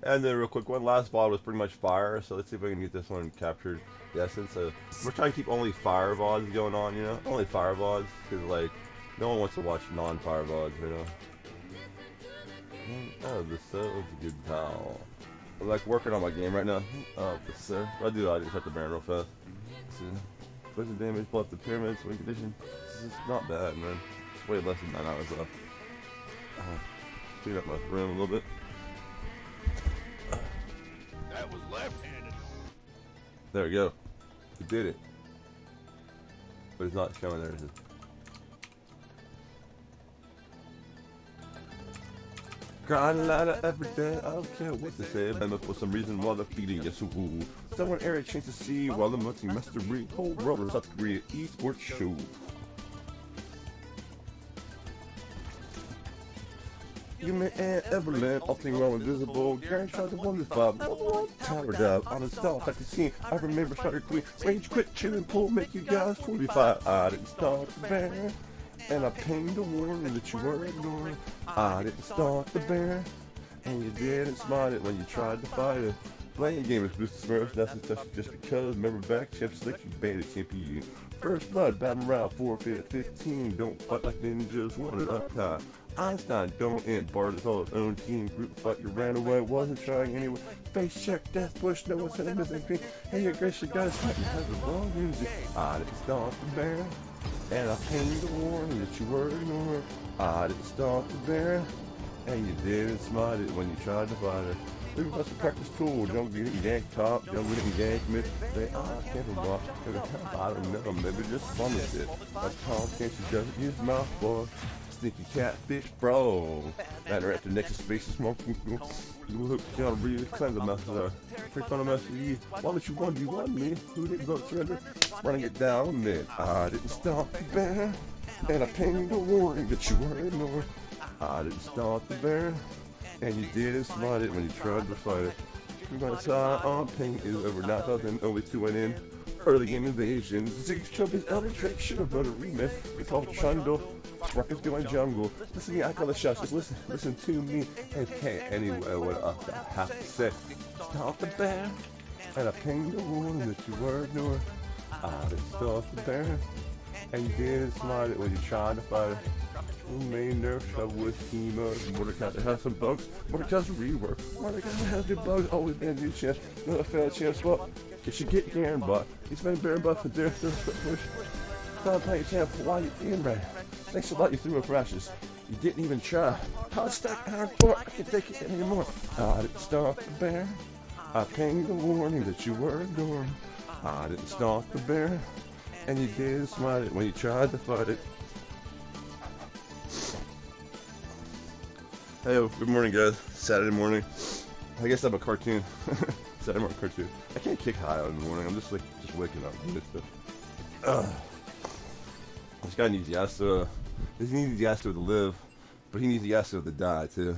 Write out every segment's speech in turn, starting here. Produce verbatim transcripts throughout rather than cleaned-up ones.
And then real quick, one last VOD was pretty much fire, so let's see if we can get this one captured. The essence. So we're trying to keep only fire VODs going on, you know? Only fire VODs, because like, no one wants to watch non-fire VODs, you know? Oh, the soul's a good pal. I'm like working on my game right now. Oh, but sir. What I do, I just have to burn real fast. See? Poison damage, pull up the pyramids, win condition. This is not bad, man. It's way less than nine hours left. Uh, clean up my room a little bit. That was left-handed. There we go. We did it. But it's not showing there, is it? Grind a ladder every day, I don't care what they say. Remember for some reason while they're feeding you. So, someone area change to see while the multi mastery. Whole world is up to create esports show. You may ever land, all things well invisible. Grand tried to one to five. Tower dive on a start at the scene. I remember Shutter Queen. Rage quit, chill and pull, make you guys forty-five. I didn't start the band. And I pinged a warning that you were ignoring. I didn't start the bear, and you didn't smite it when you tried to fight it. Playing game is boosted smurfs, nothing touched just because. Remember back, champ slick, you bandit champion. First blood, battle round, four, fifteen. Don't fight like ninjas, one at a time. Einstein, don't end, Bart is all his own team. Group fight, you ran away, wasn't trying anyway. Face check, death push, no one's in a missing green. Hey, your grace, you guys fight, you have the wrong music. I didn't start the bear. And I pinged the warning that you were ignored. I didn't start the bear, and you didn't smite it when you tried to fight it. We must have practiced tool. Don't get it yank top, don't get it yank mid. Say, ah, I can't watch. I don't know, maybe just fun with it. Like Tom can't you just use mouth for sneaky catfish, bro. And right after next space is smoking. You look down real cleanse the mouth there. Pick on a mess of you. Why don't you want you want me? Who didn't vote surrender? Running it down, man. I didn't start the bear. And I pinged a warning that you were ignored. I didn't start the bear. And you didn't smite it when you tried to fight it. We're gonna try on ping is over nine thousand, only two went in. Early game invasion. Six trophies, elder trick, should have brought a remix. It's called Trundle. Rockets going jungle. Listen to me, I call the shots. Just listen, listen to me. Okay, anyway, what I have to say. Start the bear. And I pinged the warning that you were ignored. I didn't start the bear. And you didn't smite it when you tried to fight it. You may nerf trouble with chemo. Mordecai has some bugs. Mordecai's a rework. Mordecai has new bugs. Always been a new chance. Another failed chance. Well, you should get Garen butt. He's been Baron butt for there. Stop playing champ. Why you in right? Thanks a lot. You threw up rashes. You didn't even try. Hot stack iron four. I can't take it anymore. I didn't start the bear. I pinged the warning that you were ignored. I didn't start the bear. And you did smite it when you tried to fight it. Hey, good morning, guys. Saturday morning. I guess I'm a cartoon. Saturday morning cartoon. I can't kick high in the morning. I'm just like just waking up. Uh, this guy needs Yasuo. He needs Yasuo to live, but he needs Yasuo to die too.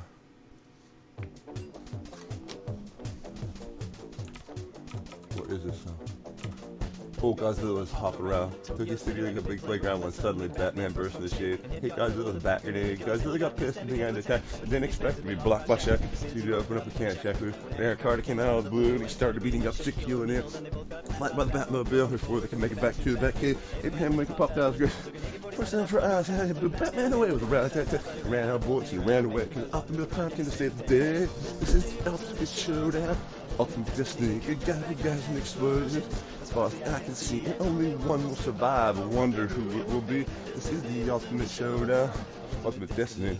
What is this? Oh, Godzilla's hopping around. Took his city like a big playground when suddenly Batman burst into the shade. Hey, Godzilla's bat grenade. Godzilla got pissed and began to attack. Didn't expect to be blocked by Shaq. So he opened up a can of Shaq food. Aaron Carter came out of the blue and he started beating up sick killing it. Light by the Batmobile before they can make it back to the Batcave. Abraham Lincoln popped out of his grave. First time for eyes, had blew Batman away with a rat attack. Ran out of bullets, he ran away. Cause Optimus Prime came to save the day. This is the ultimate showdown. Ultimate destiny. Good guys, good guys, and explosions. As far as I can see, and only one will survive. I wonder who it will be. This is the ultimate showdown. Ultimate destiny.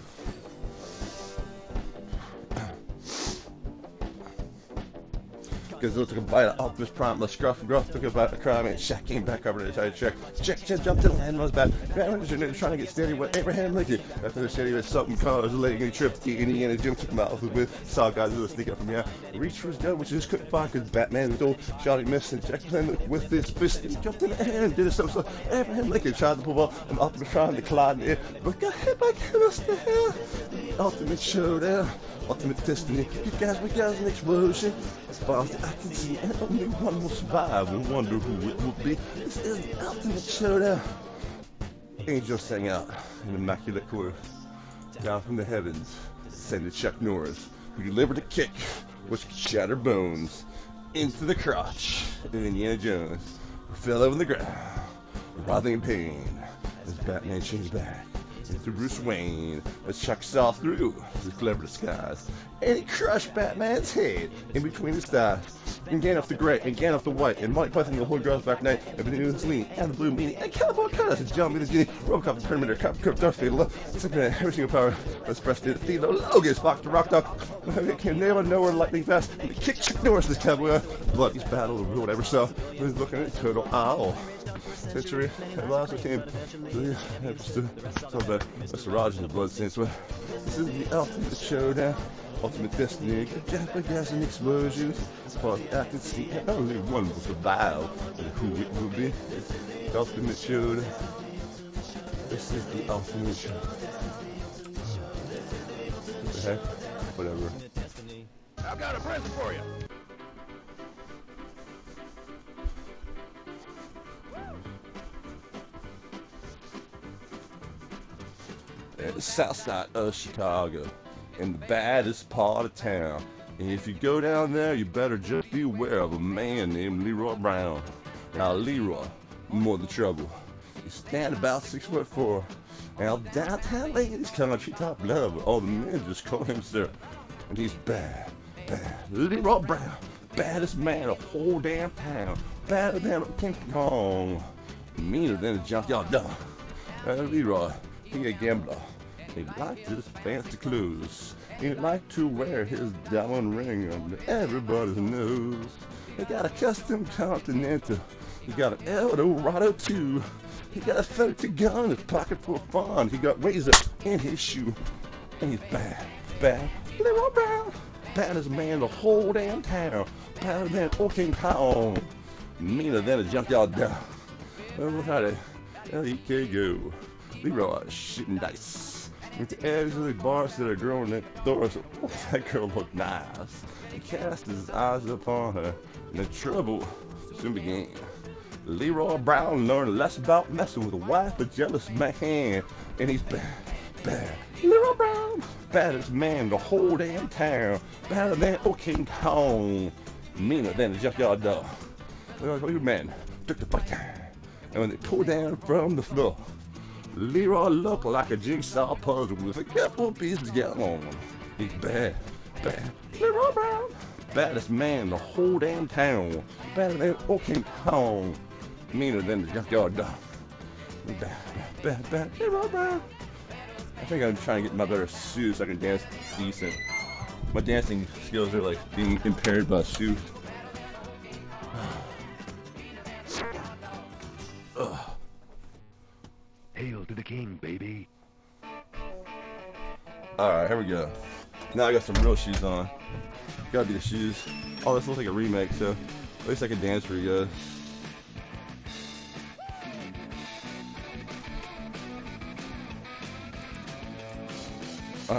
Godzilla took a bite of Optimus Prime, the Scruff and Gruff took a bite of crime, and Shaq came back over to try to check. Jack just jumped to the land and was back. Batman was trying to get steady with Abraham Lincoln. After the steady with something cars, a lady tripped, the Indiana Jim took him out with, saw Godzilla sneak up from here. Reached for his gun, which he just couldn't find because Batman stole, shot him, missed, and Jack was with his fist, and he jumped in the air and did it so so. Abraham Lincoln tried to pull off, and Optimus Prime to collide in the air, but got hit by Kenneth the hell. Ultimate showdown, ultimate destiny. You guys, we guys, an explosion. As far as I can see, and only one will survive. We wonder who it will be. This is the ultimate showdown. Angels sang out in immaculate chorus. Down from the heavens, descended Chuck Norris, who delivered a kick which could shatter bones into the crotch of Indiana Jones, who fell over the ground, writhing in pain as Batman changed back into Bruce Wayne as Chuck saw through his clever disguise, and he crushed Batman's head in between his thighs. And Gandalf the Grey, and Gandalf the White, and Mike Python the Holy Grail Back Knight, and the New Celine, and the Blue Meanie, and California Cutters, and John Venus Genie, Robocop, the Terminator, Cop, Kirk, Darth Vader, Superman, every single power, Express, the Theo, Logan, Spock, the Rock Dog, came never nowhere lightning fast, and he kicked Chuck Norris this cowboy, blood, he's battle, or whatever, so he was looking at Total Owl. Century, at last we came to the episode, so bad, Mister Rogers and the Blood Saints, well, this is the ultimate showdown. Ultimate destiny, jack by gas and explosions. For the acting scene, only one will survive. And who it will be? The ultimate showdown. This is the ultimate show. What the heck? Whatever. I've got a present for you. At the south side of Chicago, in the baddest part of town. And if you go down there, you better just beware of a man named Leeroy Brown. Now Leeroy, more the trouble. He stand about six foot four. Now downtown ladies country top lover. All the men just call him sir. And he's bad, bad. Leeroy Brown, baddest man of the whole damn town. Badder than a King Kong. Meaner than a junkyard dog. Uh, Leeroy, he a gambler. He liked his fancy clothes. He liked to wear his diamond ring under everybody's nose. He got a custom Continental. He got an Eldorado too. He got a thirty gun in his pocket for fun. He got razor in his shoe. And he's bad, bad. Leeroy Brown, baddest man the whole damn town. Badder than old King Kong. Meaner than a junkyard dog. Well, how the hell he can go? Leeroy shooting dice with the edge of the bars that are growing next door. So, oh, that girl looked nice. He cast his eyes upon her, and the trouble soon began. Leeroy Brown learned less about messing with a wife, a jealous man, and he's bad, bad. Leeroy Brown, baddest man in the whole damn town, badder than old King Kong, meaner than a junkyard dog. Well, you men took the fight, and when they pulled down from the floor, Leeroy looked like a jigsaw puzzle with a couple of pieces gone. He's bad, bad. Leeroy Brown, baddest man in the whole damn town. Badder than old King Kong, meaner than the junkyard dog. Bad, bad, bad. Leeroy Brown. I think I'm trying to get my better shoes so I can dance decent. My dancing skills are like being impaired by shoes. Ugh. Hail to the king, baby. Alright, here we go. Now I got some real shoes on. Gotta be the shoes. Oh, this looks like a remake, so at least I can dance for you guys. Uh.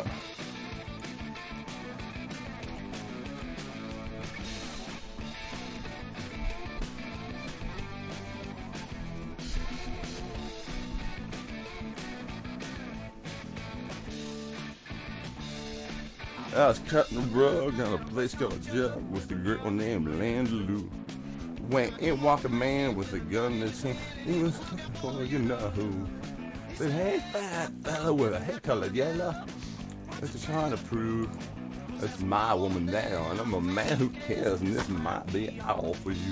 I was cutting the rug on a place called Jug with a girl named Landaloo. Went in walked a man with a gun in his hand. He was looking for you know who. Said, hey, fat fella with a hair colored yellow. Just trying to prove it's my woman now, and I'm a man who cares, and this might be all for you.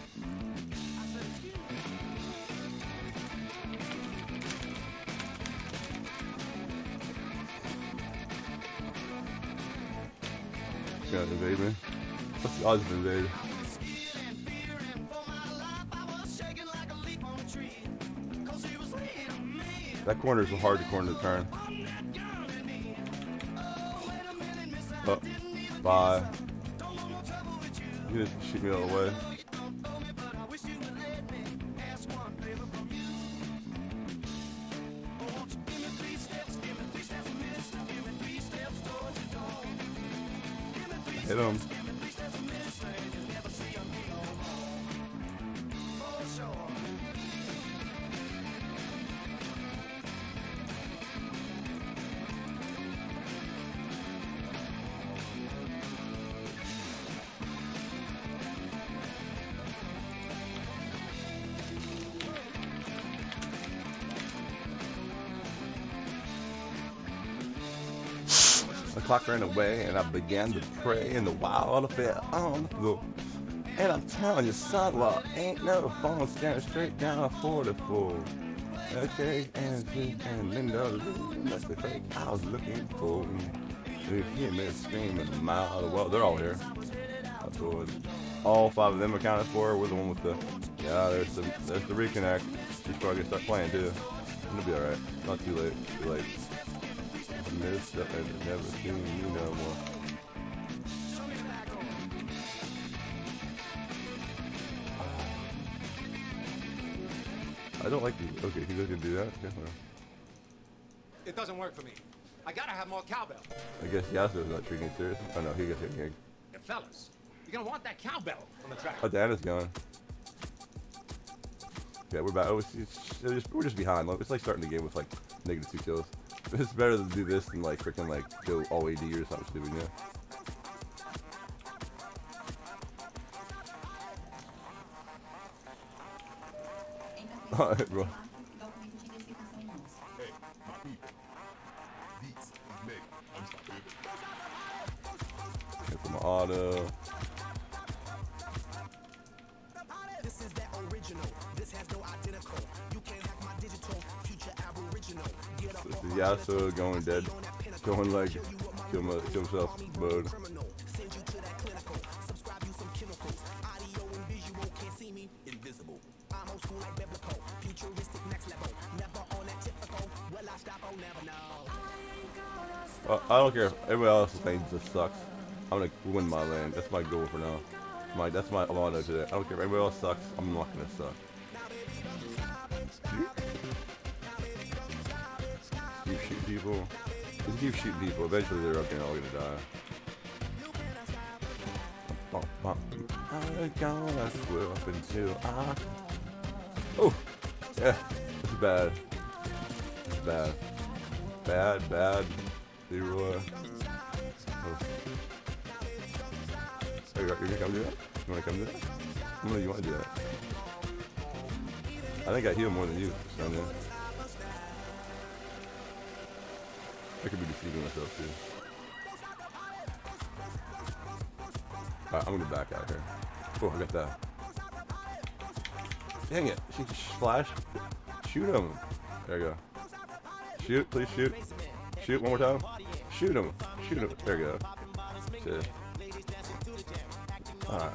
Got it, baby. What's the husband, baby? That corner is hard to corner to turn. Up, bye. You just shoot me all the way. Hit him. clock ran away, and I began to pray in the wild affair on the floor. And I'm telling you, sidewalk ain't no phone, staring straight down forty-four. Okay, and and Linda, that's the fake I was looking for. You hear me screaming a mile. Well, they're all here. All five of them accounted for. We're the one with the. Yeah, there's the there's the reconnect. She's probably gonna start playing too. It'll be alright. Not too late. Too late. Missed that I've never seen you no more. I don't like these. Okay, you guys can do that. Okay. It doesn't work for me. I gotta have more cowbell. I guess Yasuo's not treating it serious. Oh no, he gets hit. Yeah, fellas, you're gonna want that cowbell on the track. Oh, Diana's going. Yeah, we're back. Oh, it's, it's, it's just, we're just behind. It's like starting the game with like negative two kills. It's better to do this than like freaking like go all A D or something stupid, yeah. Alright, bro. Here for my auto. This is that original. This has no identical. You can't hack my digital future aboriginal. Get up. This is Yasuo going dead. Going like kill, my, kill himself mode. Send you to that clinical. Subscribe you some chemicals. Audio and visual can't see me. Invisible. I'm old school like biblical. Futuristic next level. Never on that typical. Well, I stop, I'll never know. Uh, I don't care if everybody else's lane just sucks. I'm gonna win my lane. That's my goal for now. My that's my motto today. I don't care if everybody else sucks. I'm not gonna suck. Keep shooting people. Just keep shooting people. Eventually they're okay, all gonna die. I'm gonna swim up until I. Oh, yeah. This is bad. This is bad. Bad, bad. Leeroy. Oh. Oh, you're gonna come do that? You wanna come do that? How many you wanna do that? I think I heal more than you, so yeah. I could be deceiving myself too. Alright, I'm gonna back out here. Oh, I got that. Dang it. She just flash. Shoot him. There you go. Shoot, please shoot. Shoot one more time. Shoot him. Shoot him. There you go. Shit. Alright.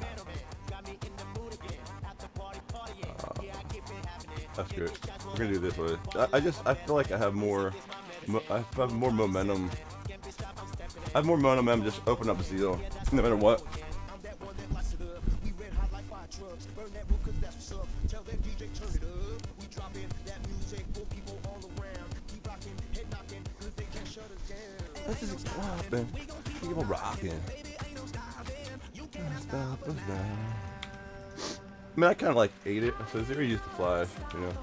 Uh, that's good. We're gonna do this way. I, I just, I feel like I have more, mo I have more momentum. I have more momentum just open up the seal, no matter what. This is popping. Keep on rocking. Stop us now. I mean, I kind of like ate it. So Zero used to flash, you know.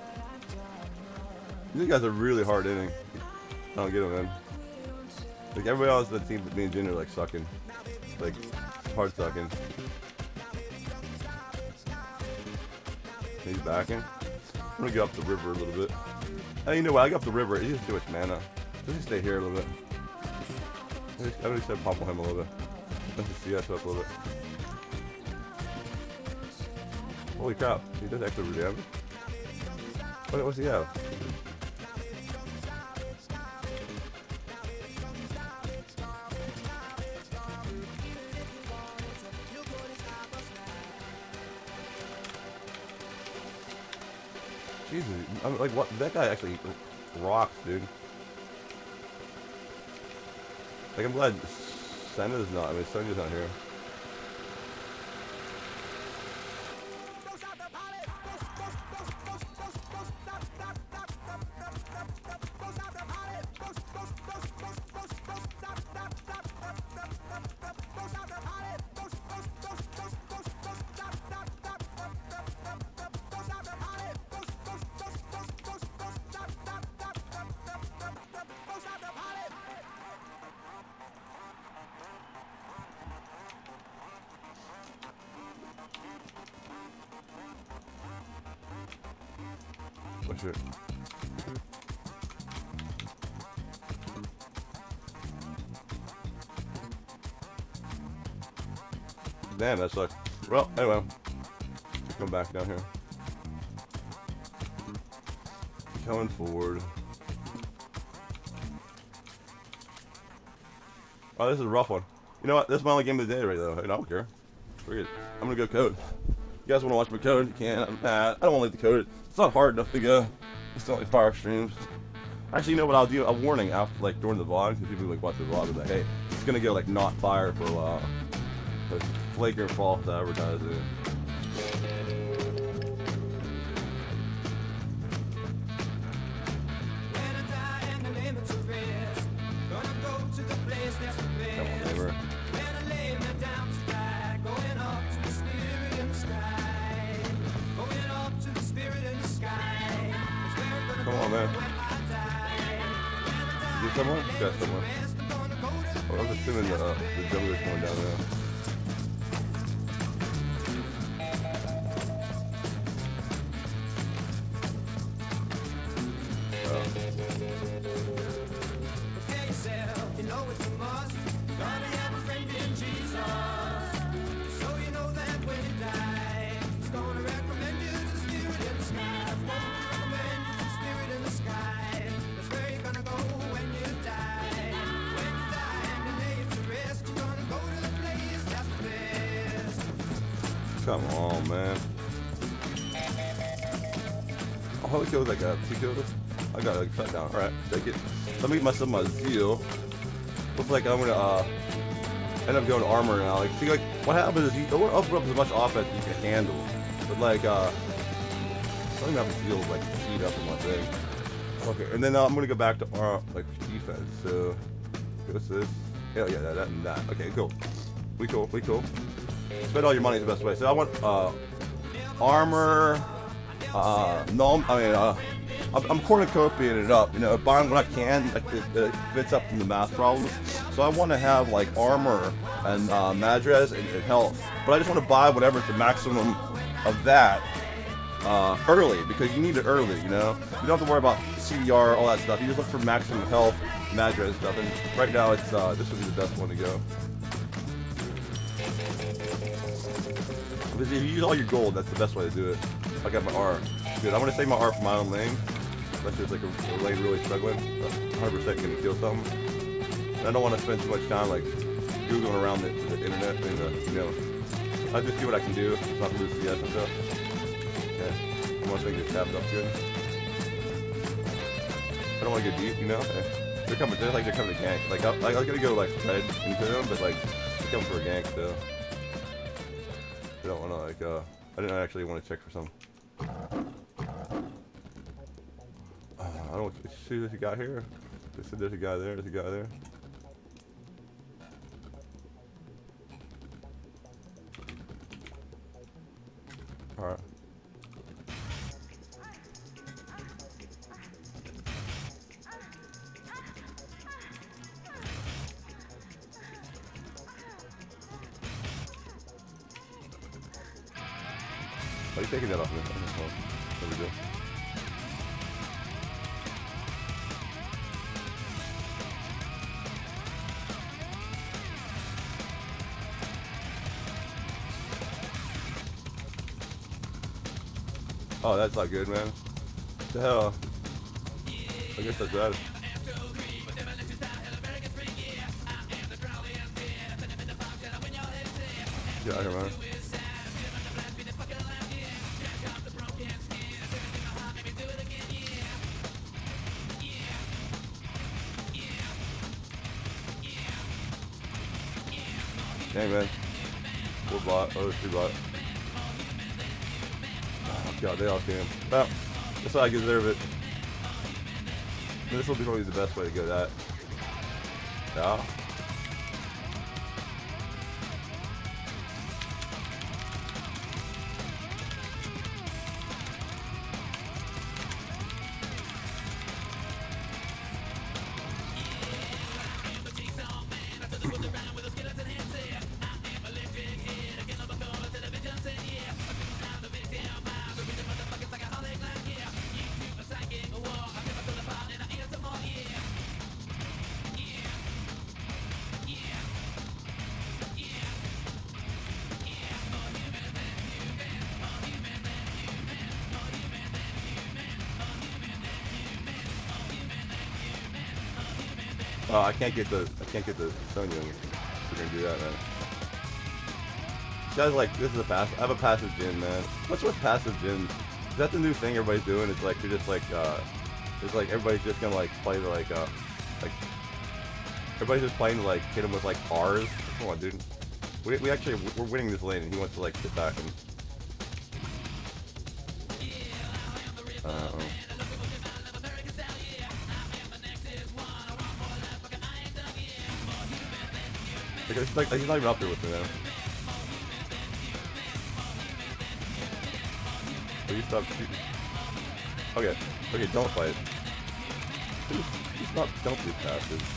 These guys are really hard hitting. I don't get them, man. Like everybody else on the team, but me and Jin are like sucking, like hard sucking. He's backing. I'm gonna go up the river a little bit. Hey, you know what? I go up the river. He has too much mana. Let's just stay here a little bit. I just, I just said pump him a little bit. Let's just C S up a little bit. Holy crap! He does extra damage. What? What's he have? Jesus, I'm like, what? That guy actually rocks, dude. Like, I'm glad Senna's not. I mean, Sonya's not here. What's it? Damn, that sucks. Well, anyway. Come back down here. Going forward. Oh, this is a rough one. You know what? This is my only game of the day right though. I don't care. Forget it. I'm gonna go code. You guys want to watch me code? You can. I'm mad. I don't want to leave the code. It's not hard enough to go. It's not like fire streams. Actually, you know what I'll do? A warning after, like, during the vlog, because people like watch the vlog, like, hey, it's gonna go like not fire for a while. But flagrant false advertising. Come on, neighbor. Come on, man. You get someone? You got someone. Oh, I'm just assuming the, uh, the jungler's going down there. Come on, man. Oh, how many kills I got? Two kills? I got like shut down. Alright, take it. Let me get myself my zeal. Looks like I'm gonna uh end up going armor now. Like, see, like what happens is you don't want to open up as much offense as you can handle. But like uh I don't have zeal like speed up in my thing. Okay, and then uh, I'm gonna go back to uh, like defense. So what's this? Oh yeah, that, that and that. Okay, cool. We cool, we cool. Spend all your money the best way. So I want uh, armor. Uh, no, I mean, uh, I'm, I'm cornucopiating it up. You know, buying what I can. Like it, it fits up from the math problems. So I want to have like armor and uh, madres and, and health. But I just want to buy whatever's the maximum of that uh, early because you need it early. You know, you don't have to worry about C D R, all that stuff. You just look for maximum health, madres stuff. And right now, it's uh, this would be the best one to go. Because if you use all your gold, that's the best way to do it. I got my R. Good, I'm going to save my R for my own lane. Unless there's like a, a lane really struggling. one hundred percent going to kill something. And I don't want to spend too much time like Googling around the, the internet. And, uh, you know, I just see what I can do. It's not lose C S and stuff. Okay. I want to make this tapped up good. I don't want to get deep, you know? Okay. They're coming, they're like they're coming to gank. Like, I, like, I was going to go like red into them, but like, they're coming for a gank still. I don't want to like, uh, I didn't actually want to check for some. Uh, I don't see there's a guy here. They said there's a guy there, there's a guy there. Alright. Are you taking that off me? There we go. Oh, that's not good, man. What the hell? I guess that's bad. Get out of here, man. Dang, man. One bot. Oh, there's two bot. Oh, God, they all came. Well, that's how I deserve it. This will be probably the best way to go that. Yeah. Oh, I can't get the I can't get the Sonya. We're gonna do that, man. This guy's like, this is a pass. I have a passive gin, man. What's with passive gin? Is that the new thing everybody's doing? It's like they're just like, uh, it's like everybody's just gonna like play the like, uh, like everybody's just playing to like hit him with like R's. Come on, dude. We we actually we're winning this lane, and he wants to like sit back and. Uh oh. Like, he's, like, he's not even up there with me, man. Will you stop shooting? Okay, okay, don't fight. Please, please not, don't be passive.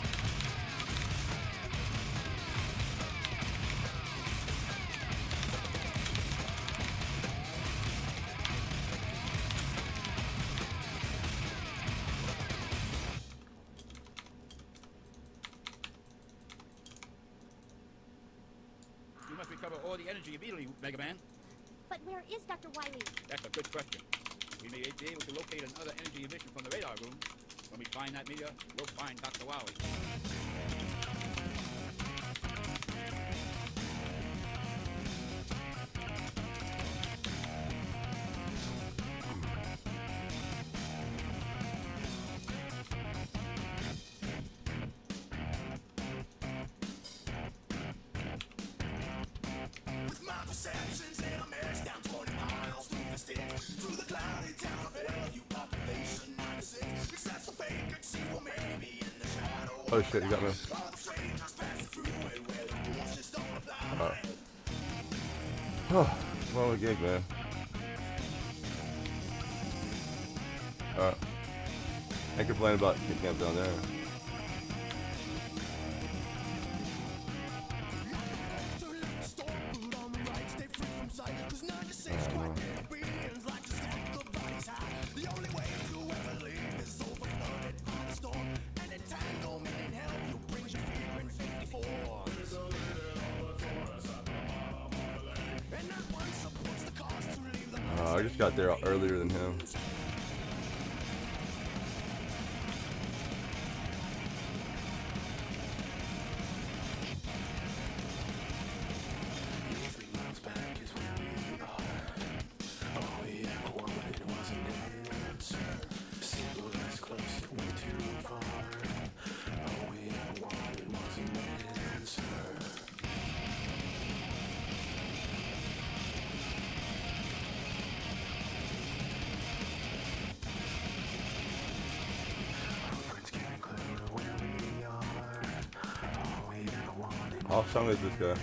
You must recover all the energy immediately, Mega Man. But where is Doctor Wily? That's a good question. We may be able to locate another energy emission from the radar room. When we find that meteor, we'll find Doctor Wily. With my perceptions and I'm edged down twenty miles through the stick, through the cloudy town of L U population ninety-six. Access a vacancy, well maybe in the shadow. Oh shit, you got me. All the strangers passing through it where the rules just don't apply. Oh, well, a gig, man. Alright. I ain't complaining about the camp down there. Uh, I just got there earlier than him. How strong is this guy?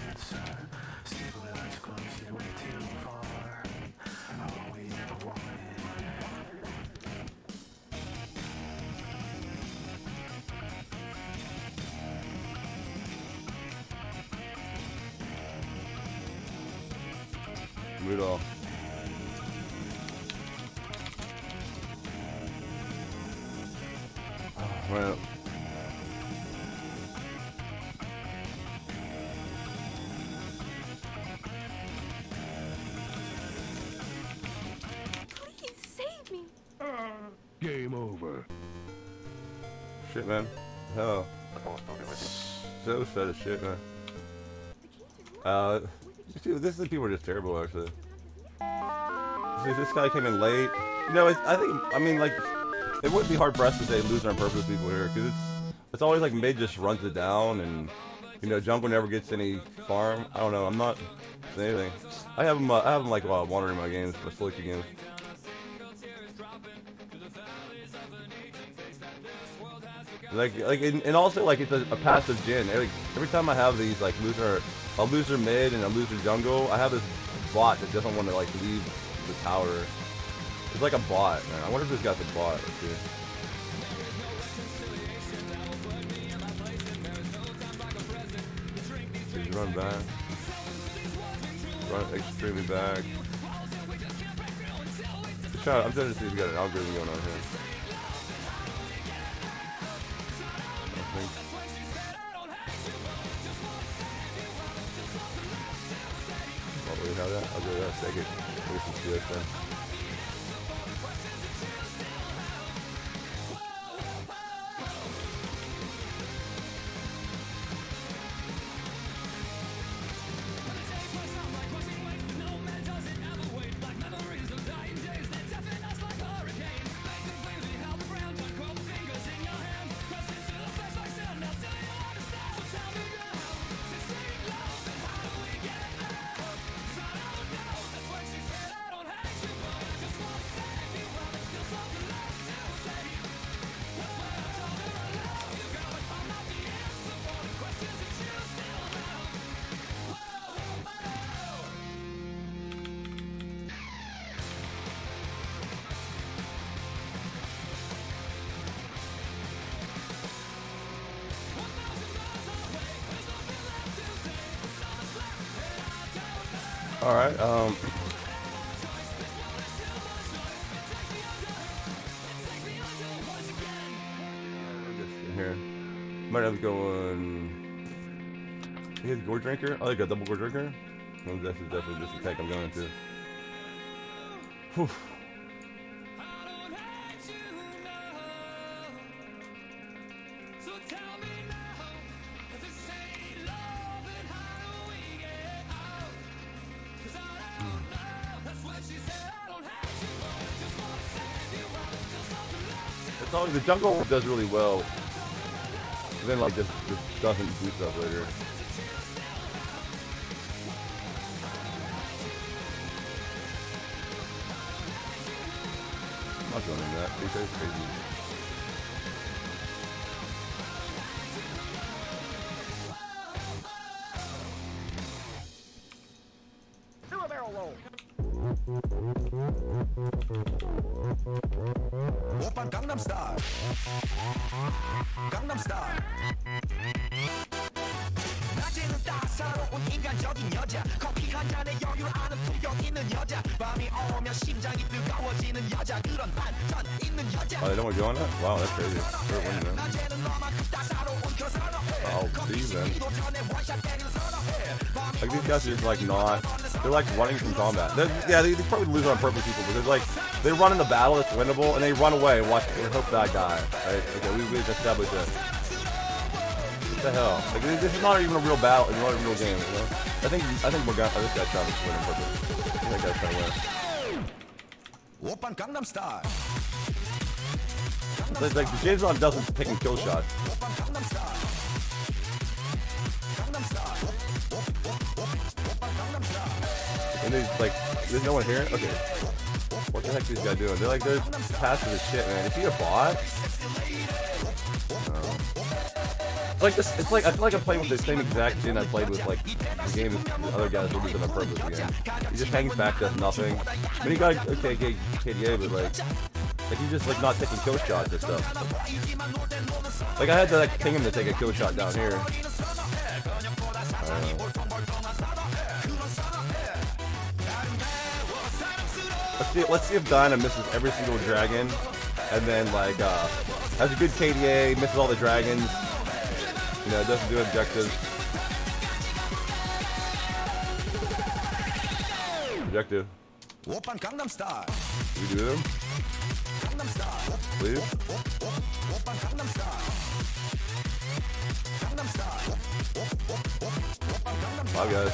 Move it all. Oh, man. Game over. Shit, man. Hell. So sad of shit, man. Uh, dude, this is people are just terrible, actually. This, this guy came in late. You know, it's, I think, I mean, like, it wouldn't be hard pressed to say losing on purpose people here, because it's, it's always like mid just runs it down, and, you know, Jungle never gets any farm. I don't know, I'm not saying anything. I have him, uh, I have him, like, uh, wandering my games, my Slicky games. Like, like, and, and also, like, it's a, a passive gen. Every, every time I have these, like, loser, a loser mid and a loser jungle, I have this bot that doesn't want to, like, leave the tower. It's like a bot, man. I wonder if this guy's a bot. Let's see. He's run back. Run extremely back. Try, I'm trying to see if we got an algorithm going on here. Oh, we have that? I'll do that second. We can see that then. Alright, um... here. Might have to go on... He has Gore Drinker? I like a double Gore Drinker. Well, this is definitely just the tank I'm going to. Whew. It's always, the jungle does really well. But then like just, just doesn't do stuff later. I'm not doing that. These guys are crazy. Do a barrel roll. Open Gangnam Style. Gangnam Style. 낮에는 따사로운 인간적인 여자 커피 한 잔에 여유를 아는 품격 있는 여자 밤이 오면 심장이 뜨거워지는 여자 그런 반전 있는 여자 Oh, they don't want to go on that? Wow, that's crazy. They're winning, man. I'll see then. Like these guys are just like not, they're like running from combat. They're, yeah, they, they probably lose on purpose, people, because like, they run in the battle, it's winnable, and they run away and watch, and hope that I die. Right? Okay, we, we established it. What the hell? Like, this is not even a real battle, it's not a real game, you know? I think, I think we're gonna, oh, this guy's trying to win on purpose. I think that guy's trying to win. Open Gangnam Style. It's like, the Jason doesn't take and kill shots. And there's like, there's no one here? Okay. What the heck is this guy doing? They're like, they're passive as shit, man. Is he a bot? No. It's like this, it's like, I feel like I'm playing with the same exact Jin I played with, like, the game the other guys will do them on purpose again. He just hangs back, does nothing. I mean, he got a okay, K D A, but like, like he's just like not taking kill shots and stuff. Like I had to like ping him to take a kill shot down here. Let's see, let's see if Dinah misses every single dragon, and then like uh, has a good K D A, misses all the dragons. You know, doesn't do objectives. Objective. Open Gangnam Style. We do them? Please? Five guys.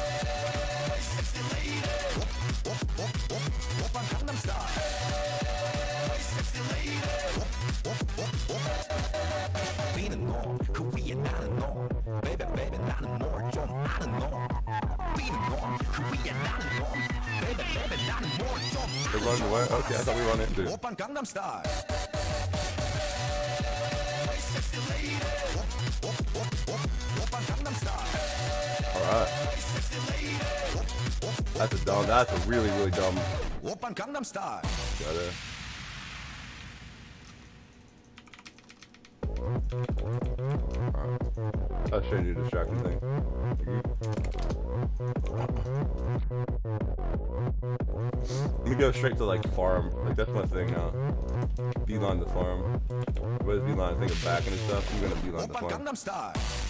They're running away? Okay, I thought we were on it, dude. Open Gangnam Style. Alright. That's a dumb, that's a really, really dumb. Open Gangnam Style. Got it. Alright. I'll show you the distraction thing. Let me go straight to like farm. Like that's my thing now. Beeline the farm. What is beeline? Think of back and stuff. I'm gonna beeline the farm. Gangnam Style.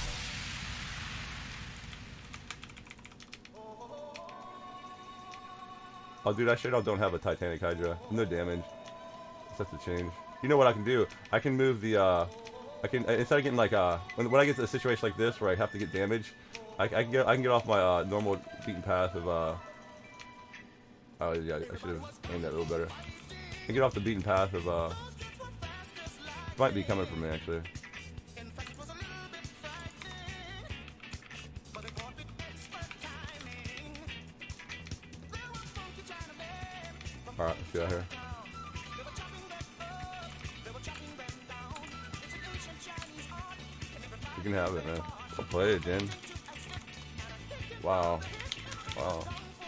Oh dude, I straight up don't have a Titanic Hydra. No damage. That's to change. You know what I can do? I can move the uh I can instead of getting like uh when when I get to a situation like this where I have to get damage, I, I can get I can get off my uh normal beaten path of uh oh yeah, I should have aimed that a little better. I can get off the beaten path of uh might be coming for me actually. Alright, let's get out here. You can have it, man. I'll play it, Jen. Wow. Wow.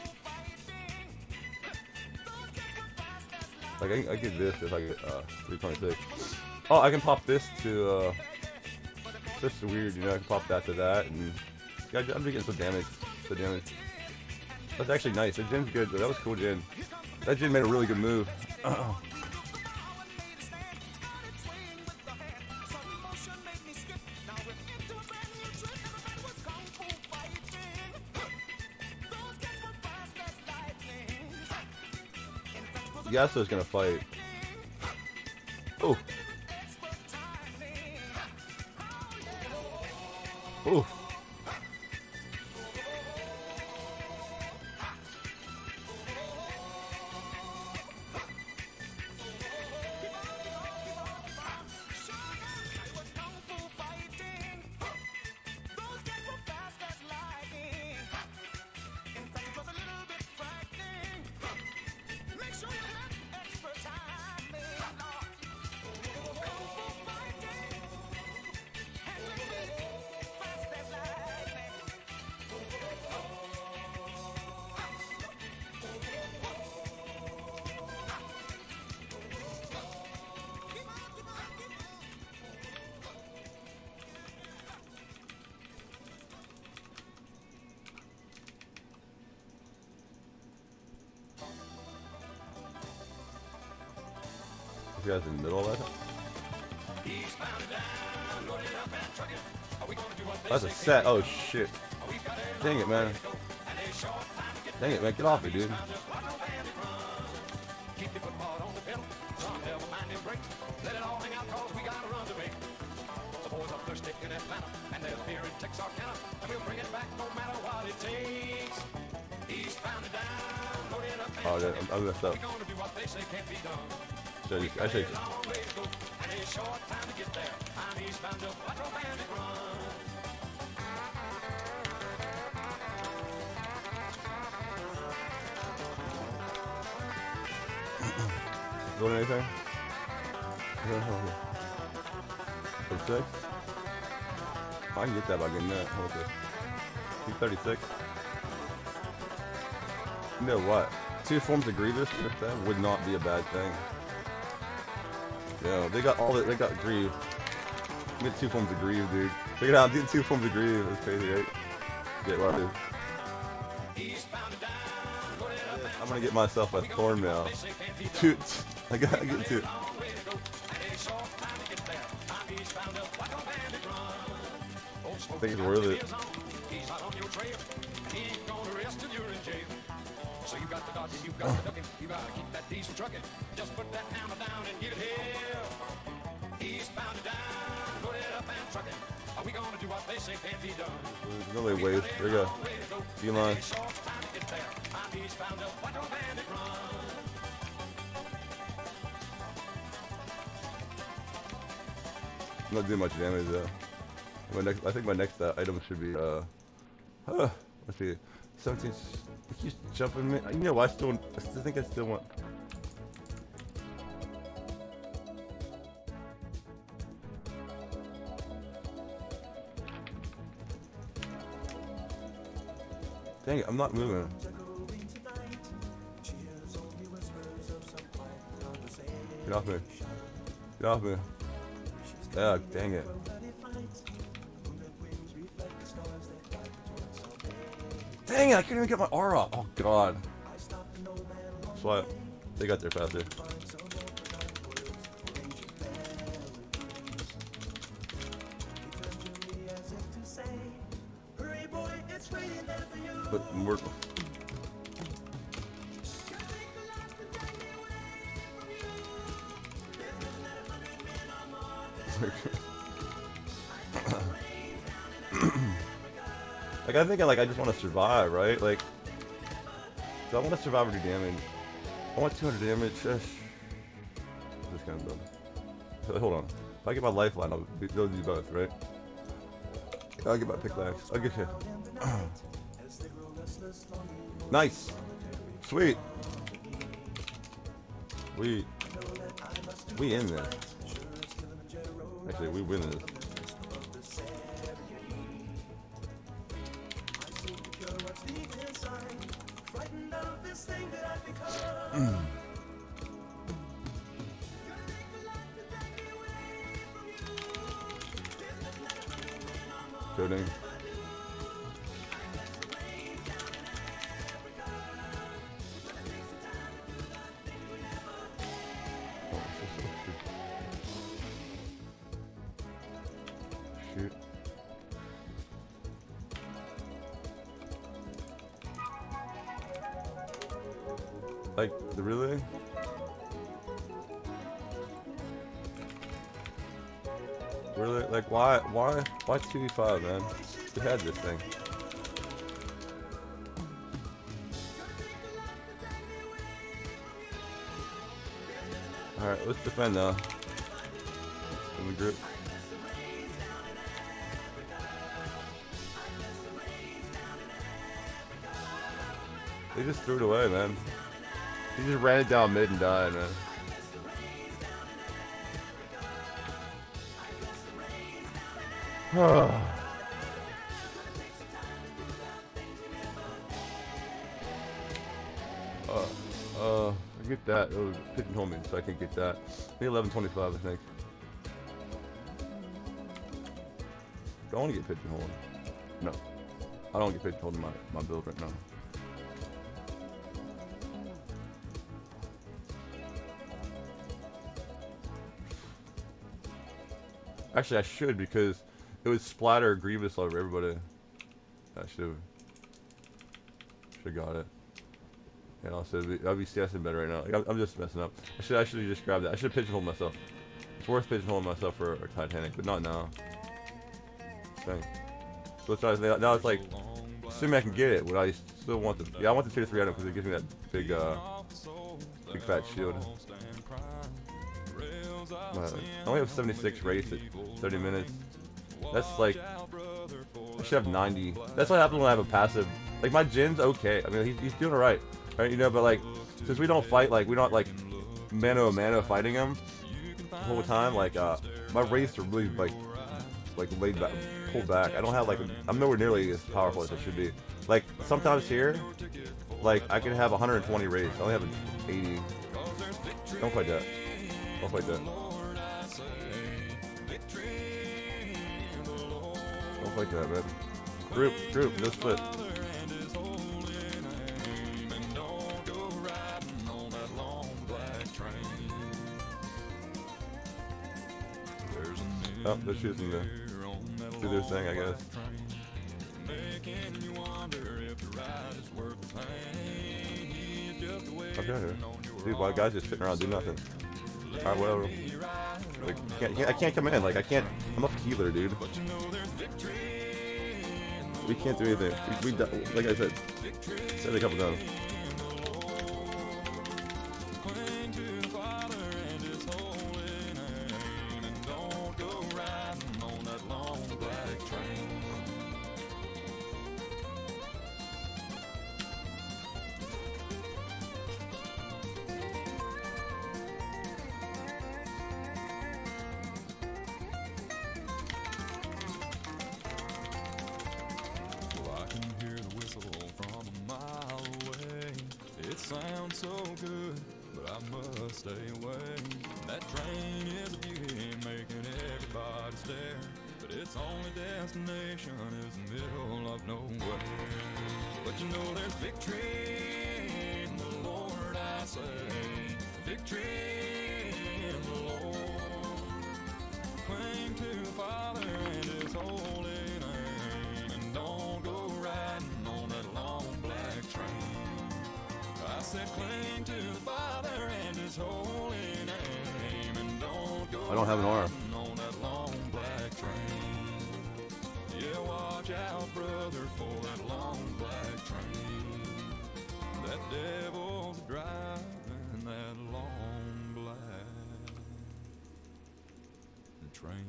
Like, I, I get this if I get uh, three twenty-six. Oh, I can pop this to, uh... This is weird, you know, I can pop that to that, and... Yeah, I'm getting some damage. Some damage. That's actually nice. That gen's good. That was cool, gen. That gen made a really good move. Uh-oh. Yasuo's gonna fight. Oh. Oh. You guys in the middle of that? That's a set. Oh shit. Dang it, man. Dang it, man. Get off me, dude. Oh, yeah, I'm, I'm messed up. So you, I should. Doing anything? For six? I can get that by getting that. Hold this. two thirty-six. You know what? Two forms of Grievous, if that would not be a bad thing. Yeah, they got all the, they got Grieve. You get two forms of Grieve, dude. Check it out, dude, two forms of Grieve. That's crazy, right? Get what I do. I'm gonna get myself a Thornmail. Dude, I gotta get to it. I think it's worth it. So you got the dodge and you got the ducking. You gotta keep that diesel trucking. Just put that hammer down and give it here. Eastbound and down, put it up and trucking. Are we gonna do what they say can't be done? There's no way waste. There you go. D-line. I'm not doing much damage though. My next, I think my next uh, item should be uh, uh let's see, seventeen. It keeps jumping me. You know, I still, I still think I still want. Dang it, I'm not moving. Get off me. Get off me. Yeah, dang it. Dang it, I couldn't even get my aura up. Oh god. That's why they got there faster. But more. Like I think I like I just want to survive, right? Like, so I want to survive or do damage. I want two hundred damage. This kind of dumb. Hold on. If I get my lifeline, I'll do, they'll do both, right? I'll get my pickaxe. I'll get you. Nice. Sweet. We we in there. Actually, we win this. Showdown. Like, really? Really? Like, why, why, why two v five, man? We had this thing. Alright, let's defend now. In the group. They just threw it away, man. He just ran it down mid and died, man. uh, uh, I get that. It was pigeonhole me, so I can get that. Maybe eleven twenty-five, I think. I want to get pigeonholed. No, I don't get pigeonholed in my my build right now. Actually, I should, because it would splatter Grievous over everybody. I should should got it. Yeah, also I'll be CSing better right now. Like, I'm, I'm just messing up. I should actually just grab that. I should pigeonhole myself. It's worth pigeonholing myself for a Titanic, but not now. Dang. So let's try to, now it's like, assuming I can get it, would I still want the? Yeah, I want the tier three item because it gives me that big, uh, big fat shield. Uh, I only have seventy-six race at thirty minutes. That's like, I should have ninety. That's what happens when I have a passive. Like, my Jin's okay. I mean, he's, he's doing alright. Right, you know, but like, since we don't fight, like, we don't like mano a mano fighting him the whole time, like, uh, my race are really, like, like, laid back, pulled back. I don't have, like, I'm nowhere nearly as powerful as I should be. Like, sometimes here, like, I can have one hundred twenty race. I only have eighty. Don't fight that. Don't fight that. Don't fight that, man. Group, group, no split. Oh, they're choosing to do their thing, I guess. Okay, here. Dude, why guys just sitting around do nothing? Alright, whatever. Like, can't, I can't come in. Like, I can't. I'm a healer, dude. We can't do anything. We, we like I said, said it a couple times. Sounds so good, but I must stay away. That train is a beauty, making everybody stare. But its only destination is the middle of nowhere. But you know there's victory in the Lord, I say. Victory in the Lord. Cling to the Father and His holy name, and don't go riding on that long black train. I said cling to the Father and His holy name, and don't go I don't have an arm. on that long black train. Yeah, watch out, brother, for that long black train. That devil's driving that long black train.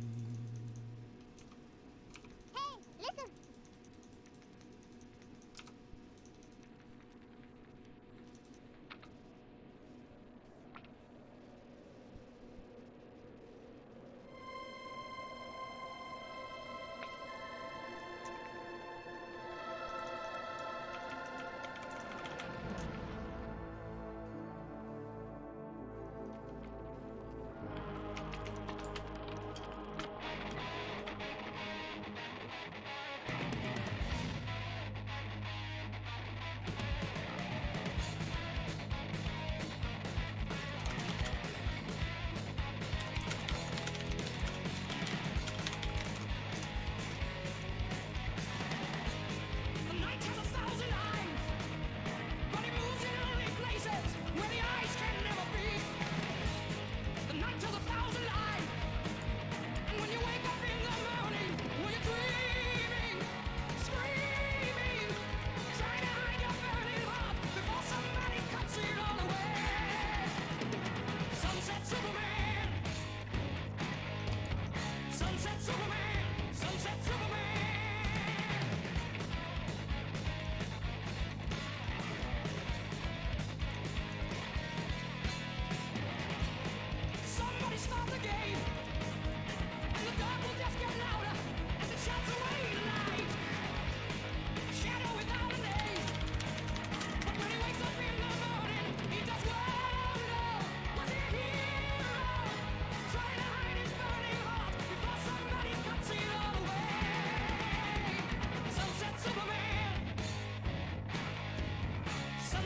Hey, listen.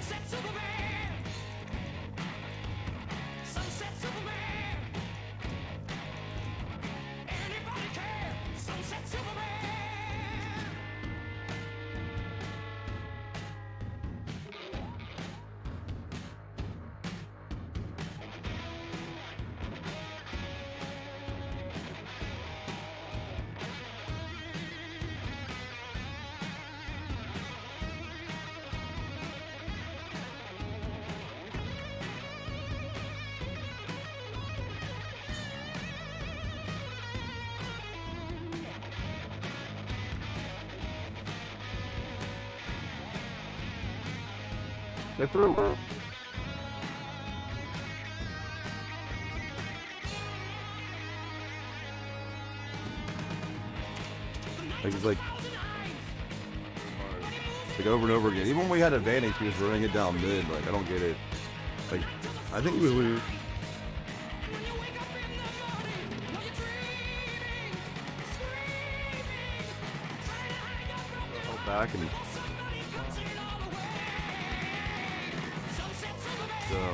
Sunset Superman. Sunset Superman. Anybody care? Sunset Superman. They're through. Like it's like, like over and over again. Even when we had advantage, he was running it down mid. Like I don't get it. Like I think he was losing. Back and so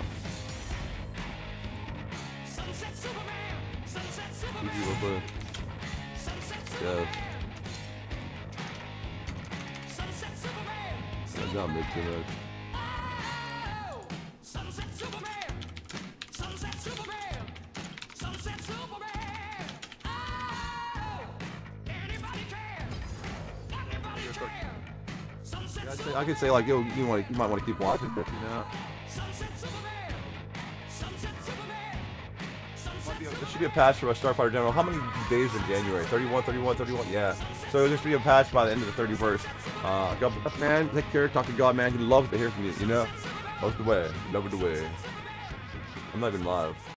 easy little bit. Yeah. That's not mid too much. Sunset Superman. Sunset Superman. Sunset Superman. Oh, anybody care? Anybody care? Sunset Yeah, I'd say, I could say like yo, you want you might want to keep watching it, you know. Sunset Superman. Sunset Superman. Sunset There should be a patch for a Starfighter General. How many days in January? thirty-one, thirty-one, thirty-one? Yeah. So there should be a patch by the end of the thirty-first. Uh, God bless, man. Take care. Talk to God, man. He loves to hear from you, you know? Loves the way. Love the way. I'm not even live.